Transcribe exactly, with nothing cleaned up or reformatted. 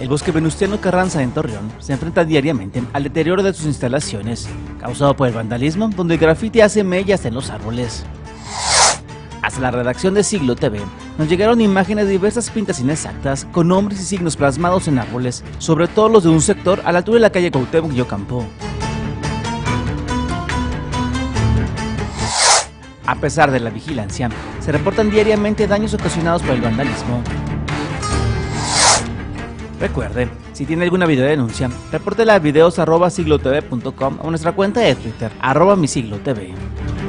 bosque Venustiano Carranza en Torreón se enfrenta diariamente al deterioro de sus instalaciones, causado por el vandalismo, donde el grafiti hace mellas en los árboles. Hasta la redacción de Siglo T V nos llegaron imágenes de diversas pintas inexactas con nombres y signos plasmados en árboles, sobre todo los de un sector a la altura de la calle Cuauhtémoc y Ocampo. A pesar de la vigilancia, se reportan diariamente daños ocasionados por el vandalismo. Recuerde, si tiene alguna videodenuncia, repórtela a videos arroba siglo t v punto com o nuestra cuenta de Twitter, arroba mi siglo t v.